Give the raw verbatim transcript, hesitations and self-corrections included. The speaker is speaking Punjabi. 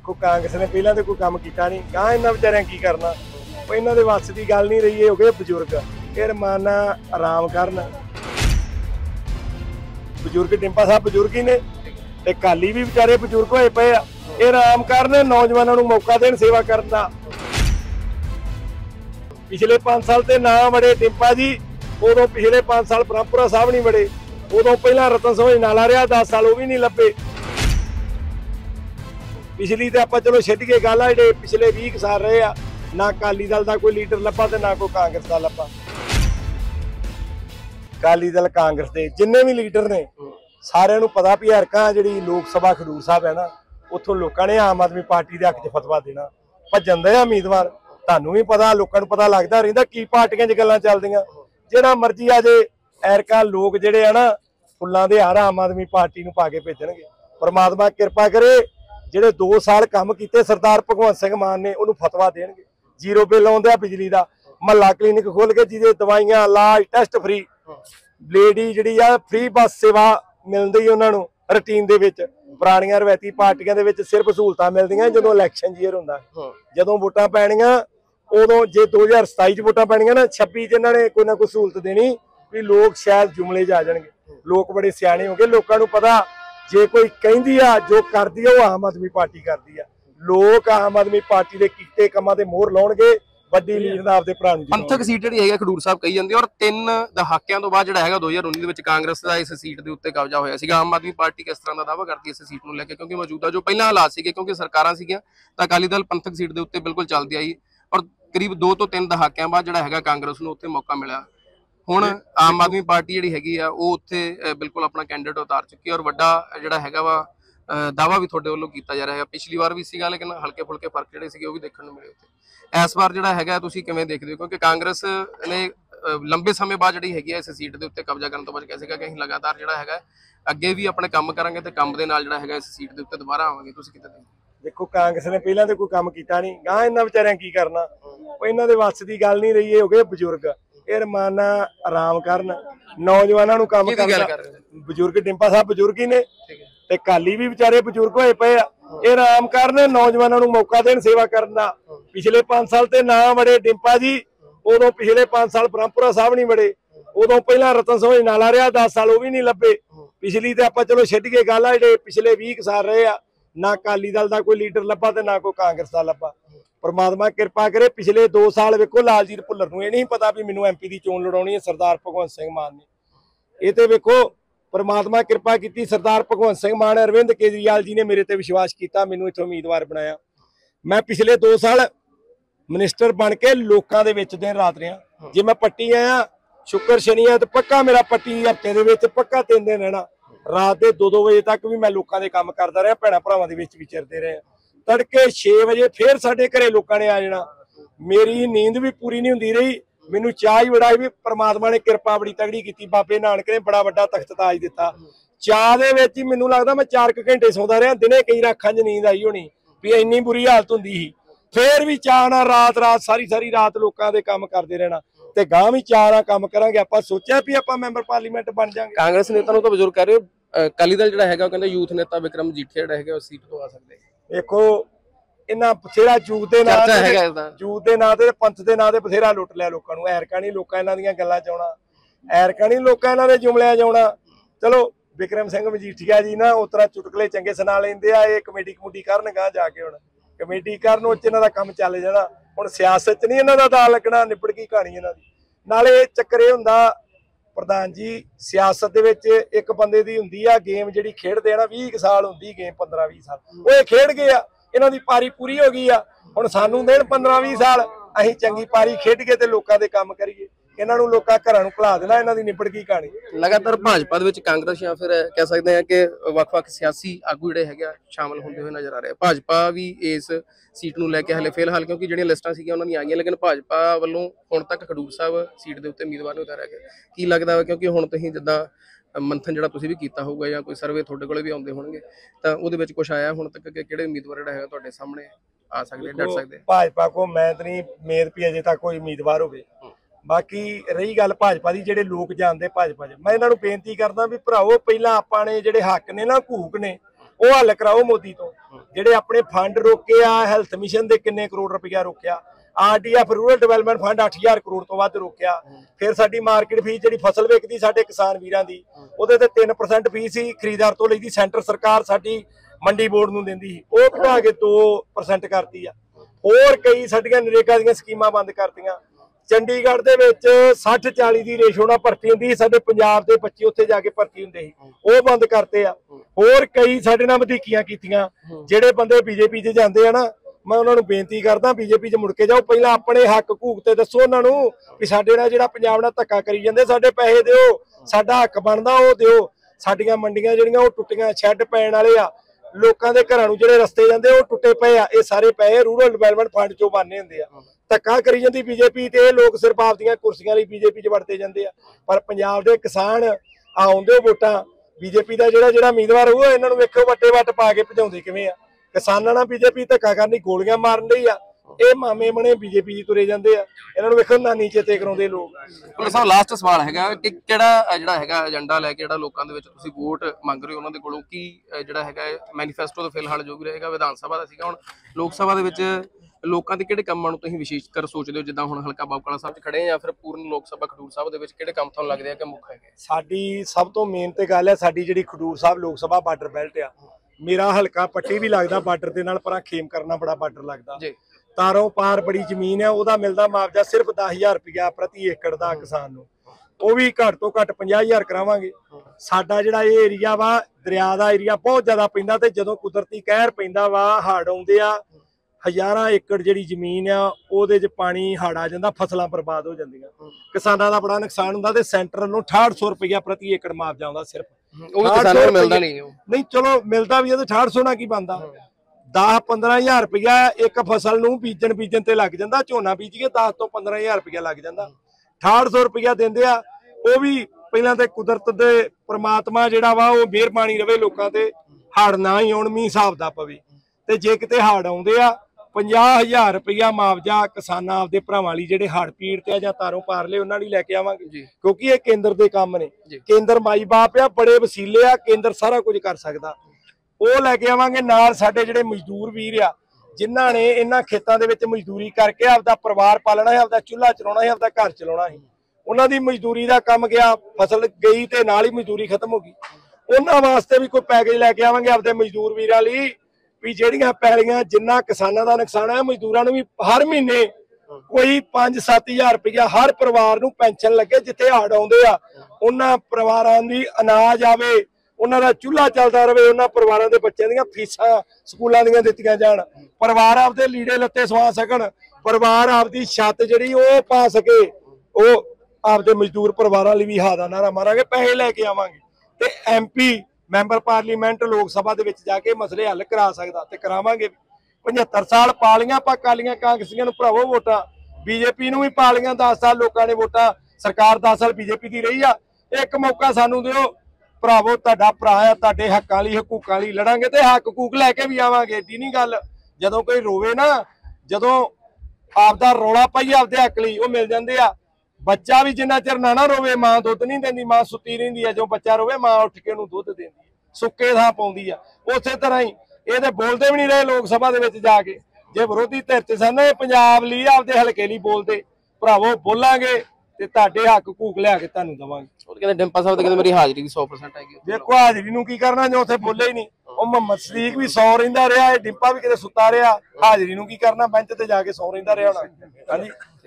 देखो कांग्रेस ने पहला तो कोई काम किया नहीं, कहाँ इन्होंने बेचारे की करना, इन्हों के वस की गल नहीं रही। ये हो गए बजुर्ग, ये रमाना आराम करन। बजुर्ग डिंपा साहब बजुर्ग ही ने, ते काली भी बेचारे बजुर्ग होए पे, ये आराम करन, नौजवानों को मौका देन सेवा करन दा। पिछले पांच साल ते ना बड़े डिंपा जी, उदों पिछले पांच साल ब्रह्मपुरा साहब नहीं बड़े, उदों पहला रतन सोहनी नाला रहा, दस साल वो भी नहीं लभे। पिछली तो आप चलो छड्ड के गल आ, जिहड़े पिछले बीस साल रहे आ, ना अकाली दल का कोई लीडर लभा ते ना कोई कांग्रेस का लभा। अकाली दल कांग्रेस के जिन्ने भी लीडर ने सारिਆਂ ਨੂੰ पता भी हरका जिहड़ी लोक सभा खडूर साहब है ना, उत्थों लोगों ने आम आदमी पार्टी के हक च फतवा देना, भजन दे उम्मीदवार। तुहानूं भी पता, लोगों को पता लगता रहिंदा की पार्टियां च गल्लां चलदियां। जिहड़ा मर्जी आ जे, एरका लोग जिहड़े आ ना फुल्लां दे हार आम आदमी पार्टी नूं पा के भेजणगे। परमात्मा किरपा करे, ਜਿਹੜੇ दो साल काम किए सरदार भगवंत सिंह मान ने उन्होंने फतवा देंगे। जीरो बिल आउंदा बिजली का, महला क्लीनिक खोल के जिहदे दवाइयां इलाज टेस्ट फ्री, लेडी जिहड़ी आ फ्री बस सेवा मिलदी उन्होंने रूटीन दे विच। पुरानियां रवायती पार्टियां दे विच सिर्फ सहूलतां मिलदियां जदों इलैक्शन ईयर हुंदा, जदों वोटां पैणियां उदों जे दो हज़ार सताई च वोटां पैणियां ना, छब्बी च इन्हां ने कोई ना कोई सहूलत देनी भी लोग शायद जुमले च आ जाणगे। लोग बड़े सियाणे हो गए, लोकां नूं पता जे कोई कहती आ जो करती है वो आम आदमी पार्टी करती है। लोग आम आदमी पार्टी के कीते कामां ते मोहर लाउणगे, वड्डी लीड दा आपदे भरा नूं पंथक सीट जिहड़ी है खडूर साहब कही जाती है। और तीन दहाकिਆਂ ਤੋਂ ਬਾਅਦ ਜਿਹੜਾ ਹੈਗਾ दो हज़ार उन्नीस ਦੇ ਵਿੱਚ ਕਾਂਗਰਸ ਦਾ ਇਸ ਸੀਟ ਦੇ ਉੱਤੇ ਕਬਜ਼ਾ ਹੋਇਆ ਸੀਗਾ। ਆਮ ਆਦਮੀ ਪਾਰਟੀ ਕਿਸ ਤਰ੍ਹਾਂ ਦਾ ਦਾਅਵਾ ਕਰਦੀ ਹੈ ਇਸ ਸੀਟ ਨੂੰ ਲੈ ਕੇ, ਕਿਉਂਕਿ ਮੌਜੂਦਾ ਜੋ ਪਹਿਲਾਂ ਹਾਲਾਤ ਸੀਗੇ, ਕਿਉਂਕਿ ਸਰਕਾਰਾਂ ਸੀਗੀਆਂ ਤਾਂ ਅਕਾਲੀ ਦਲ ਪੰਥਕ ਸੀਟ ਦੇ ਉੱਤੇ ਬਿਲਕੁਲ ਚੱਲਦੀ ਆਈ, ਔਰ ਕਰੀਬ ਦੋ ਤੋਂ ਤਿੰਨ ਦਹਾਕਿਆਂ ਬਾਅਦ ਜਿਹੜਾ ਹੈਗਾ ਕਾਂਗਰਸ ਨੂੰ ਉੱਥੇ ਮੌਕਾ ਮਿਲਿਆ। ਹੁਣ ਆਮ ਆਦਮੀ ਪਾਰਟੀ ਜਿਹੜੀ ਹੈਗੀ ਆ ਉਹ ਉੱਥੇ ਬਿਲਕੁਲ ਆਪਣਾ ਕੈਂਡੀਡੇਟ ਉਤਾਰ ਚੁੱਕੀ ਹੈ, ਔਰ ਵੱਡਾ ਜਿਹੜਾ ਹੈਗਾ ਵਾ ਦਾਅਵਾ ਵੀ ਤੁਹਾਡੇ ਵੱਲੋਂ ਕੀਤਾ ਜਾ ਰਿਹਾ ਹੈ। ਪਿਛਲੀ ਵਾਰ ਵੀ ਸੀਗਾ, ਲੇਕਿਨ ਹਲਕੇ ਫੁਲਕੇ ਫਰਕ ਜਿਹੜੇ ਸੀਗੇ ਉਹ ਵੀ ਦੇਖਣ ਨੂੰ ਮਿਲੇ ਉੱਥੇ। ਇਸ ਵਾਰ ਜਿਹੜਾ ਹੈਗਾ ਤੁਸੀਂ ਕਿਵੇਂ ਦੇਖਦੇ ਹੋ, ਕਿਉਂਕਿ ਕਾਂਗਰਸ ਨੇ ਲੰਬੇ ਸਮੇਂ ਬਾਅਦ ਜਿਹੜੀ ਹੈਗੀ ਹੈ ਇਸ ਸੀਟ ਦੇ ਉੱਤੇ ਕਬਜ਼ਾ ਕਰਨ ਤੋਂ ਬਾਅਦ ਕਿਹਾ ਸੀਗਾ ਕਿ ਅਸੀਂ ਲਗਾਤਾਰ ਜਿਹੜਾ ਹੈਗਾ ਅੱਗੇ ਵੀ ਆਪਣੇ ਕੰਮ ਕਰਾਂਗੇ ਤੇ ਕੰਮ ਦੇ ਨਾਲ ਜਿਹੜਾ ਹੈਗਾ ਇਸ ਸੀਟ ਦੇ ਉੱਤੇ ਦੁਬਾਰਾ ਆਵਾਂਗੇ। ਤੁਸੀਂ ਕਿੱਦਾਂ ਦੇਖਦੇ? देखो कांग्रेस ने पहला तो कोई काम किया नहीं, गां इन्होंने बेचारे की करना, इन्हों के वस की गल नहीं रही। ये हो गए बजुर्ग, ये रमाना आराम करन, नौजवानों को काम करना। बजुर्ग डिंपा साहब बजुर्ग ही ने, ते काली भी बेचारे बजुर्ग होए पे, ये आराम करन, नौजवानों को मौका देन सेवा करना। पिछले पांच साल ते ना बड़े डिंपा जी, उदों पिछले पांच साल ब्रह्मपुरा साहब नहीं बड़े, उदों पहला रतन सोहनी नाला रहा, दस साल वो भी नहीं लभे। पिछली तो आप चलो छड्ड के गल आ, जिहड़े पिछले बीस साल रहे आ, ना अकाली दल का कोई लीडर लभा ते ना कोई कांग्रेस का लभा। परमात्मा किरपा करे, पिछले दो साल वेखो लालजीत भुल्लर नूं ये नहीं पता भी मैनूं एम पी की चोन लड़ाउणी है सरदार भगवंत सिंह मान ने। ये तो वेखो परमात्मा किरपा की, सरदार भगवंत सिंह मान अरविंद केजरीवाल जी ने मेरे ते विश्वास किया, मैनूं इत्थों उम्मीदवार बनाया। मैं पिछले दो साल मिनिस्टर बन के लोकां दे विच दिन रात रहा। जे मैं पट्टी आया शुक्र शनि है तो पक्का मेरा पट्टी हफ्ते दे विच पक्का तीन दिन रहना। रात के दो दो बजे तक भी मैं लोगों के काम करता रहा, भैन भरावां दे विच विचरते रहे। तड़के छे बजे फिर साडे घरे लोगों ने आ जाना। मेरी नींद भी पूरी नहीं हुंदी रही, मैनूं चाह ही बड़ा भी परमात्मा ने किरपा बड़ी तगड़ी की, बाबे नानक ने बड़ा वड्डा तख्त ताज दिता। चाह दे विच ही मैनूं लगदा मैं चार घंटे सौंदा रहा, दिने कई अखां च नींद आई होनी भी इन्नी बुरी हालत हुंदी सी। फिर भी चाह नाल रात रात सारी सारी रात लोगों के काम करते रहना, ते गां भी चाह नाल काम करांगे। आपां सोचिया भी आपां मैंबर पार्लीमेंट बन जांगे। कांग्रेस नेता नूं तां बजुर्ग कह रहे हो, अकाली दल जिहड़ा हैगा कहंदे यूथ नेता विक्रम मजीठिया जिहड़ा हैगा उस सीट तो आ सकदे। देखो इन्हां बथेरा यूथ दे नां ते यूथ दे नां ते पंथ दे नां ते बथेरा लुट लिया लोकां नूं। ऐरका नहीं लोकां इन्हां दीयां गल्लां च आउणा, ऐरका नहीं लोकां इन्हां दे जुमलिਆਂ च आउणा। चलो विक्रम सिंह मजीठिया जी ना उस तरह चुटकले चंगे सुना लैंदे आ, ये कमेटी कमूटी करन गां जाके, हुण कमेटी करन उच इन्हां दा काम चल जाना। हुण सियासत च नहीं इन्हां दा दा लगना, निपड़ गई कहानी इन्हां दी। नाले चक्कर ये हुंदा प्रधान जी, सियासत दे विच एक बंदे दी हुंदी आ गेम जिहड़ी खेडदे ना, बीस साल हुंदी गेम, पंद्रह बीस साल ओह खेड गए आ, इन्हां दी पारी पूरी हो गई आ। हुण सानूं देण पंद्रह बीस साल, असीं चंगी पारी खेड के ते लोकां दे काम करिए। इन्हां नूं लोकां घरां नूं घला देना, इन्हां दी निपड़ गई कहानी। लगातार भाजपा दे विच कांग्रेस या फिर कह सकते हैं कि ਵੱਖ-ਵੱਖ सियासी आगू जिहड़े हैगे शामिल होंदे होए नज़र आ रहे। भाजपा भी इस सीट नूं लैके हले फिलहाल क्योंकि जिहड़ियां लिस्टां सीगीਆਂ उन्हां दी आ गईਆਂ, लेकिन भाजपा ਵੱਲੋਂ ਹੁਣ तक खडूर साहब सीट ਦੇ ਉੱਤੇ उम्मीदवार नहीं उताਰਿਆ ਗਿਆ। ਕੀ ਲੱਗਦਾ ਵਾ, ਕਿਉਂਕਿ ਹੁਣ ਤੁਸੀਂ ਜਿੱਦਾਂ ਮੰਥਨ ਜਿਹੜਾ ਤੁਸੀਂ ਵੀ ਕੀਤਾ ਹੋਊਗਾ ਜਾਂ ਕੋਈ ਸਰਵੇ ਤੁਹਾਡੇ ਕੋਲੇ ਵੀ ਆਉਂਦੇ ਹੋਣਗੇ ਤਾਂ ਉਹਦੇ ਵਿੱਚ ਕੁਝ ਆਇਆ ਹੁਣ ਤੱਕ ਕਿ ਕਿਹੜੇ ਉਮੀਦਵਾਰ ਜਿਹੜਾ ਹੈਗਾ ਤੁਹਾਡੇ ਸਾਹਮਣੇ ਆ ਸਕਦੇ, ਡਟ ਸਕਦੇ? भाजपा को मैं तो नहीं उम्मीद भी अजे तक कोई उम्मीदवार होवे। बाकी रही गल भाजपा की, जिहड़े लोग जानते भाजपा च, मैं इन्हां नूं बेनती करदा भी भराओ, पहलां आपां ने जिहड़े हक ने ना, भूख ने ਉਹ ਹੱਲ ਕਰਾਓ ਮੋਦੀ ਤੋਂ। ਜਿਹੜੇ ਆਪਣੇ ਫੰਡ ਰੋਕੇ ਆ, ਹੈਲਥ ਮਿਸ਼ਨ ਦੇ ਕਿੰਨੇ ਕਰੋੜ ਰੁਪਇਆ ਰੋਕਿਆ, ਆਰਡੀਐਫ ਰੂਰਲ ਡਿਵੈਲਪਮੈਂਟ ਫੰਡ ਅੱਠ ਹਜ਼ਾਰ ਕਰੋੜ ਤੋਂ ਵੱਧ ਰੋਕਿਆ। ਫਿਰ ਸਾਡੀ ਮਾਰਕੀਟ ਫੀਸ ਜਿਹੜੀ ਫਸਲ ਵੇਚਦੀ ਸਾਡੇ ਕਿਸਾਨ ਵੀਰਾਂ ਦੀ, ਉਹਦੇ ਤੇ ਤਿੰਨ ਪਰਸੈਂਟ ਫੀਸ ਸੀ ਖਰੀਦਦਾਰ ਤੋਂ ਲਈਦੀ, ਸੈਂਟਰ ਸਰਕਾਰ ਸਾਡੀ ਮੰਡੀ ਬੋਰਡ ਨੂੰ ਦਿੰਦੀ ਸੀ, ਉਹ ਘਟਾ ਕੇ ਦੋ ਪਰਸੈਂਟ ਕਰਤੀ ਆ। ਹੋਰ ਕਈ ਸਾਡੀਆਂ ਨਰੇਗਾ ਦੀਆਂ ਸਕੀਮਾਂ ਬੰਦ ਕਰਤੀਆਂ। ਚੰਡੀਗੜ੍ਹ ਦੇ ਵਿੱਚ ਸੱਠ ਚਾਲੀ ਦੀ ਰੇਸ਼ੋ ਨਾਲ ਭਰਤੀ ਹੁੰਦੀ ਸੀ, ਸਾਡੇ ਪੰਜਾਬ ਦੇ ਬੱਚੇ ਉੱਥੇ ਜਾ ਕੇ ਭਰਤੀ ਹੁੰਦੇ ਸੀ, ਉਹ ਬੰਦ ਕਰਤੇ ਆ। ਹੋਰ ਕਈ ਸਾਡੇ ਨਾਲ ਵਧੀਕੀਆਂ ਕੀਤੀਆਂ। ਜਿਹੜੇ ਬੰਦੇ ਬੀਜੇਪੀ 'ਚ ਜਾਂਦੇ ਆ ਨਾ, ਮੈਂ ਉਹਨਾਂ ਨੂੰ ਬੇਨਤੀ ਕਰਦਾ ਬੀਜੇਪੀ 'ਚ ਮੁੜ ਕੇ ਜਾਓ, ਪਹਿਲਾਂ ਆਪਣੇ ਹੱਕ ਹਕੂਕ ਤੇ ਦੱਸੋ ਉਹਨਾਂ ਨੂੰ ਵੀ ਸਾਡੇ ਨਾਲ ਜਿਹੜਾ ਪੰਜਾਬ ਨਾਲ ਧੱਕਾ ਕਰੀ ਜਾਂਦੇ, ਸਾਡੇ ਪੈਸੇ ਦਿਓ, ਸਾਡਾ ਹੱਕ ਬਣਦਾ ਉਹ ਦਿਓ। ਸਾਡੀਆਂ ਮੰਡੀਆਂ ਜਿਹੜੀਆਂ ਉਹ ਟੁੱਟੀਆਂ, ਸ਼ੈੱਡ ਪੈਣ ਵਾਲੇ ਆ, ਲੋਕਾਂ ਦੇ ਘਰਾਂ ਨੂੰ ਜਿਹੜੇ ਰਸਤੇ ਜਾਂਦੇ ਉਹ ਟੁੱਟੇ ਪਏ ਆ। ਇਹ ਸਾਰੇ ਪੈਸੇ ਰੂਰਲ ਡਿਵੈਲਪਮੈਂਟ ਫੰਡ ਚੋਂ ਬਣਨੇ ਹੁੰਦੇ ਆ। ਧੱਕਾ ਕਰੀ ਜਾਂਦੀ ਬੀਜੇਪੀ ਤੇ ਇਹ ਲੋਕ ਸਿਰਫ ਆਪਦੀਆਂ ਕੁਰਸੀਆਂ ਲਈ ਬੀਜੇਪੀ 'ਚ ਵੜਦੇ ਜਾਂਦੇ ਆ। ਪਰ ਪੰਜਾਬ ਦੇ ਕਿਸਾਨ ਆਉਂਦੇ ਵੋਟਾਂ ਬੀਜੇਪੀ ਦਾ ਜਿਹੜਾ ਜਿਹੜਾ ਉਮੀਦਵਾਰ ਹੋਊ, ਇਹਨਾਂ ਨੂੰ ਵੇਖੋ ਵੱਡੇ ਵੱਟ ਪਾ ਕੇ ਭਜਾਉਂਦੇ ਕਿਵੇਂ ਆ। ਕਿਸਾਨਾਂ ਨਾਲ ਬੀਜੇਪੀ ਧੱਕਾ ਕਰਨੀ, ਗੋਲੀਆਂ ਮਾਰਨ ਲਈ ਆ। ਇਹ ਮਾਮੇ ਬਣੇ ਬੀਜੇਪੀ 'ਚ ਤੁਰੇ ਜਾਂਦੇ ਆ। ਇਹਨਾਂ ਨੂੰ ਵੇਖੋ ਨਾਨੀ ਚੇਤੇ ਕਰਾਉਂਦੇ ਲੋਕ। ਪੁਲਿਸ ਸਾਹਿਬ ਲਾਸਟ ਸਵਾਲ ਹੈਗਾ ਕਿ ਕਿਹੜਾ ਜਿਹੜਾ ਹੈਗਾ ਏਜੰਡਾ ਲੈ ਕੇ ਜਿਹੜਾ ਲੋਕਾਂ ਦੇ ਵਿੱਚ ਤੁਸੀਂ ਵੋਟ ਮੰਗ ਰਹੇ ਹੋ ਉਹਨਾਂ ਦੇ ਕੋਲੋਂ, ਕੀ ਜਿਹੜਾ ਹੈਗਾ ਮੈਨੀਫੈਸਟੋ ਤਾਂ ਫਿਲਹਾਲ ਜੋ ਵੀ ਰਹੇਗਾ ਵਿਧਾਨ ਸਭਾ ਦਾ ਸੀਗਾ, ਹੁਣ ਲੋਕ ਸਭਾ ਦੇ ਵਿੱਚ ਲੋਕਾਂ ਦੇ ਕਿਹੜੇ ਕੰਮਾਂ ਨੂੰ ਤੁਸੀਂ ਵਿਸ਼ੇਸ਼ ਕਰ ਸੋਚਦੇ ਹੋ? ਜਿੱਦਾਂ ਹੁਣ ਹਲਕਾ ਬਾਬੂਕਾਲਾ ਸਾਹਿਬ 'ਚ ਖੜੇ ਆ ਜਾਂ ਫਿਰ ਪੂਰਨ ਲੋਕ ਸਭਾ ਖਡੂਰ ਸਾਹਿਬ ਦੇ ਵਿੱਚ ਕਿਹੜੇ ਕੰਮ ਤੁਹਾਨੂੰ ਲੱਗਦੇ ਆ ਕਿ ਮੁੱਖ ਹੈਗੇ? ਸਾਡੀ ਸਭ ਤੋਂ ਮੇਨ ਤੇ ਗੱਲ ਹੈ ਸਾਡੀ ਜਿਹੜੀ ਖਡੂਰ ਸਾਹਿਬ ਲੋਕ ਸਭਾ ਬਾਰਡਰ ਬੈਲਟ ਆ। ਮੇਰਾ ਹਲਕਾ ਪੱਟੀ ਵੀ ਲੱਗਦਾ ਬਾਰਡਰ ਦੇ ਨਾਲ, ਪਰ ਖੇਮ ਕਰਨਾ ਬੜਾ ਬਾਰਡਰ ਲੱਗਦਾ ਜੀ। ਤਾਰੋਂ ਪਾਰ ਬੜੀ ਜ਼ਮੀਨ ਹੈ, ਉਹਦਾ ਮਿਲਦਾ ਮੁਆਵਜ਼ਾ ਸਿਰਫ ਦਸ ਹਜ਼ਾਰ ਰੁਪਇਆ ਪ੍ਰਤੀ ਏਕੜ ਦਾ ਕਿਸਾਨ ਨੂੰ, ਉਹ ਵੀ ਘੱਟ ਤੋਂ ਘੱਟ ਪੰਜਾਹ ਹਜ਼ਾਰ ਕਰਾਵਾਂਗੇ। ਸਾਡਾ ਜਿਹੜਾ ਇਹ ਏਰੀਆ ਵਾ, ਦਰਿਆ ਦਾ ਏਰੀਆ ਬਹੁਤ ਜ਼ਿਆਦਾ ਪੈਂਦਾ, ਤੇ ਜਦੋਂ ਕੁਦਰਤੀ ਕਹਿਰ ਪੈਂਦਾ ਵਾ, ਹੜ੍ਹ ਆਉਂਦੇ ਆ, ਹਜ਼ਾਰਾਂ ਏਕੜ ਜਿਹੜੀ ਜ਼ਮੀਨ ਆ ਉਹਦੇ 'ਚ ਪਾਣੀ ਹੜ੍ਹ ਆ ਜਾਂਦਾ, ਫਸਲਾਂ ਬਰਬਾਦ ਹੋ ਜਾਂਦੀਆਂ, ਕਿਸਾਨਾਂ ਦਾ ਬੜਾ ਨੁਕਸਾਨ ਹੁੰਦਾ। ਤੇ ਸੈਂਟਰ ਵੱਲੋਂ ਅਠਾਹਠ ਸੌ ਰੁਪਇਆ ਪ੍ਰਤੀ ਏਕੜ ਮੁਆਵਜ਼ਾ ਆਉਂਦਾ ਸਿਰਫ। ਉਹ ਕਿਸਾਨਾਂ ਨੂੰ ਮਿਲਦਾ ਨਹੀਂ। ਨਹੀਂ ਚਲੋ ਮਿਲਦਾ ਵੀ, ਇਹ ਅਠਾਹਠ ਸੌ ਨਾਲ ਕੀ ਬਣਦਾ? ਦਸ ਪੰਦਰਾਂ ਹਜ਼ਾਰ ਰੁਪਇਆ ਇੱਕ ਫਸਲ ਨੂੰ ਬੀਜਣ ਬੀਜਣ ਤੇ ਲੱਗ ਜਾਂਦਾ। ਝੋਨਾ ਬੀਜੀਏ ਦਸ ਤੋਂ ਪੰਦਰਾਂ ਹਜ਼ਾਰ ਰੁਪਇਆ ਲੱਗ ਜਾਂਦਾ। ਅਠਾਹਠ ਸੌ ਰੁਪਇਆ ਦਿੰਦੇ ਆ। ਉਹ ਵੀ ਪਹਿਲਾਂ ਤੇ ਕੁਦਰਤ ਦੇ ਪ੍ਰਮਾਤਮਾ ਜਿਹੜਾ ਵਾ ਉਹ ਮਿਹਰਬਾਨੀ ਰਵੇ ਲੋਕਾਂ ਤੇ, ਹੜ੍ਹ ਨਾ ਹੀ ਆਉਣ, ਮੀਂਹ ਹਿਸਾਬ ਦਾ ਪਵੇ। ਤੇ ਜੇ ਕਿਤੇ ਹੜ੍ਹ ਆਉਂਦੇ ਆ, ਪੰਜਾਹ ਹਜ਼ਾਰ ਰੁਪਇਆ ਮੁਆਵਜ਼ਾ ਕਿਸਾਨਾਂ ਆਪਦੇ ਭਰਾਵਾਂ ਲਈ ਜਿਹੜੇ ਹੜ੍ਹ ਪੀੜਤ ਆ ਜਾਂ ਤਾਰੋਂ ਪਾਰਲੇ ਉਹਨਾਂ ਲਈ ਲੈ ਕੇ ਆਵਾਂਗੇ, ਕਿਉਂਕਿ ਇਹ ਕੇਂਦਰ ਦੇ ਕੰਮ ਨੇ। ਕੇਂਦਰ ਮਾਈ ਬਾਪ ਆ, ਬੜੇ ਵਸੀਲੇ ਆ, ਕੇਂਦਰ ਸਾਰਾ ਕੁਝ ਕਰ ਸਕਦਾ, ਉਹ ਲੈ ਕੇ ਆਵਾਂਗੇ। ਨਾਲ ਸਾਡੇ ਜਿਹੜੇ ਮਜ਼ਦੂਰ ਵੀਰ ਆ, ਜਿਨ੍ਹਾਂ ਨੇ ਇਹਨਾਂ ਖੇਤਾਂ ਦੇ ਵਿੱਚ ਮਜ਼ਦੂਰੀ ਕਰਕੇ ਆਪਦਾ ਪਰਿਵਾਰ ਪਾਲਣਾ ਹੈ, ਆਪਦਾ ਚੁੱਲ੍ਹਾ ਚਲਾਉਣਾ ਹੈ, ਆਪਦਾ ਘਰ ਚਲਾਉਣਾ ਹੈ, ਉਹਨਾਂ ਦੀ ਮਜ਼ਦੂਰੀ ਦਾ ਕੰਮ ਗਿਆ, ਫਸਲ ਗਈ ਤੇ ਨਾਲ ਹੀ ਮਜ਼ਦੂਰੀ ਖਤਮ ਹੋ ਗਈ। ਉਹਨਾਂ ਵਾਸਤੇ ਵੀ ਕੋਈ ਪੈਕੇਜ ਲੈ ਕੇ ਆਵਾਂਗੇ ਆਪਦੇ ਮਜ਼ਦੂਰ ਵੀਰਾਂ ਲਈ, ਵੀ ਜਿਹੜੀਆਂ ਪੈਲੀਆਂ ਜਿੰਨਾ ਕਿਸਾਨਾਂ ਦਾ ਨੁਕਸਾਨ ਹੈ, ਮਜ਼ਦੂਰਾਂ ਨੂੰ ਵੀ ਹਰ ਮਹੀਨੇ ਕੋਈ ਪੰਜ ਸੱਤ ਹਜ਼ਾਰ ਰੁਪਇਆ ਹਰ ਪਰਿਵਾਰ ਨੂੰ ਪੈਨਸ਼ਨ ਲੱਗੇ। ਜਿੱਥੇ ਹੜ੍ਹ ਆਉਂਦੇ ਆ ਉਹਨਾਂ ਪਰਿਵਾਰਾਂ ਦੀ ਅਨਾਜ ਆਵੇ, ਉਹਨਾਂ ਦਾ ਚੁੱਲ੍ਹਾ ਚੱਲਦਾ ਰਹੇ, ਉਹਨਾਂ ਪਰਿਵਾਰਾਂ ਦੇ ਬੱਚਿਆਂ ਦੀਆਂ ਫੀਸਾਂ ਸਕੂਲਾਂ ਦੀਆਂ ਦਿੱਤੀਆਂ ਜਾਣ, ਪਰਿਵਾਰ ਆਪਦੇ ਲੀੜੇ ਲੱਤੇ ਸਵਾ ਸਕਣ, ਪਰਿਵਾਰ ਆਪਦੀ ਛੱਤ ਜਿਹੜੀ ਉਹ ਪਾ ਸਕੇ। ਉਹ ਆਪਦੇ ਮਜ਼ਦੂਰ ਪਰਿਵਾਰਾਂ ਲਈ ਵੀ ਹਾ ਦਾ ਨਾਰਾ ਮਾਰਾਂਗੇ, ਪੈਸੇ ਲੈ ਕੇ ਆਵਾਂਗੇ। ਤੇ ਐਮ ਪੀ ਮੈਂਬਰ ਪਾਰਲੀਮੈਂਟ ਲੋਕ ਸਭਾ ਦੇ ਵਿੱਚ ਜਾ ਕੇ ਮਸਲੇ ਹੱਲ ਕਰਾ ਸਕਦਾ ਤੇ ਕਰਾਵਾਂਗੇ। ਪਝੱਤਰ ਸਾਲ ਪਾਲੀਆਂ ਆਪਾਂ ਕਾਲੀਆਂ ਕਾਂਗਰਸੀਆਂ ਨੂੰ ਭਰਾਵੋ ਵੋਟਾਂ, ਬੀਜੇਪੀ ਨੂੰ ਵੀ ਪਾਲੀਆਂ ਦਸ ਸਾਲ ਲੋਕਾਂ ਨੇ ਵੋਟਾਂ, ਸਰਕਾਰ ਦਸ ਸਾਲ ਬੀਜੇਪੀ ਦੀ ਰਹੀ ਆ। ਇੱਕ ਮੌਕਾ ਸਾਨੂੰ ਦਿਓ ਭਰਾਵੋ, ਤੁਹਾਡਾ ਭਰਾ ਆ, ਤੁਹਾਡੇ ਹੱਕਾਂ ਲਈ ਹਕੂਕਾਂ ਲਈ ਲੜਾਂਗੇ ਤੇ ਹੱਕ ਹਕੂਕ ਲੈ ਕੇ ਵੀ ਆਵਾਂਗੇ। ਏਡੀ ਨਹੀਂ ਗੱਲ, ਜਦੋਂ ਕੋਈ ਰੋਵੇ ਨਾ, ਜਦੋਂ ਆਪਦਾ ਰੌਲਾ ਪਾਈ ਆਪਦੇ ਹੱਕ ਲਈ, ਉਹ ਮਿਲ ਜਾਂਦੇ ਆ। ਬੱਚਾ ਵੀ ਜਿੰਨਾ ਚਿਰ ਨਾ ਨਾ ਰੋਵੇ, ਮਾਂ ਦੁੱਧ ਨਹੀਂ ਦਿੰਦੀ, ਮਾਂ ਸੁੱਤੀ ਰਹਿੰਦੀ ਆ। ਜੋ ਬੱਚਾ ਰੋਵੇ, ਮਾਂ ਉੱਠ ਕੇ ਉਹਨੂੰ ਦੁੱਧ ਦਿੰਦੀ ਹੈ, ਸੁੱਕੇ ਥਾਂ ਪਾਉਂਦੀ ਆ। ਉਸੇ ਤਰ੍ਹਾਂ ਹੀ ਇਹ ਤੇ ਬੋਲਦੇ ਵੀ ਨਹੀਂ ਰਹੇ ਲੋਕ ਸਭਾ ਦੇ ਵਿੱਚ ਜਾ ਕੇ। ਜੇ ਵਿਰੋਧੀ ਧਿਰ ਤੇ ਸਨ, ਪੰਜਾਬ ਲਈ ਆਪਦੇ ਹਲਕੇ ਲਈ ਬੋਲਦੇ, ਭਰਾਵੋ ਬੋਲਾਂਗੇ ਤੇ ਤੁਹਾਡੇ ਹੱਕ ਹਕੂਕ ਲਿਆ ਕੇ ਤੁਹਾਨੂੰ ਦਵਾਂਗੇ। ਉਹ ਕਹਿੰਦੇ ਡਿੰਪਲ ਸਾਹਿਬ ਤੇ ਕਹਿੰਦੇ ਮੇਰੀ ਹਾਜ਼ਰੀ ਦੀ ਸੌ ਪਰਸੈਂਟ ਹੈਗੀ। ਦੇਖੋ ਹਾਜ਼ਰੀ ਨੂੰ ਕੀ ਕਰਨਾ ਜੋ ਉੱਥੇ ਬੋਲੇ ਹੀ ਨਹੀਂ। ਉਹ ਮੁਹੰਮਦ ਸਦੀਕ ਵੀ ਸੌ ਰਹਿੰਦਾ ਰਿਹਾ, ਇਹ ਡਿੰਪਾ ਵੀ ਕਿਤੇ ਸੁੱਤਾ ਰਿਹਾ, ਹਾਜ਼ਰੀ ਨੂੰ ਕੀ ਕਰਨਾ, ਬੈਂਚ ਤੇ ਜਾ ਕੇ ਸੌ ਰਹਿੰਦਾ ਰਿਹਾ ਹੋਣਾ। ਹਾਂਜੀ।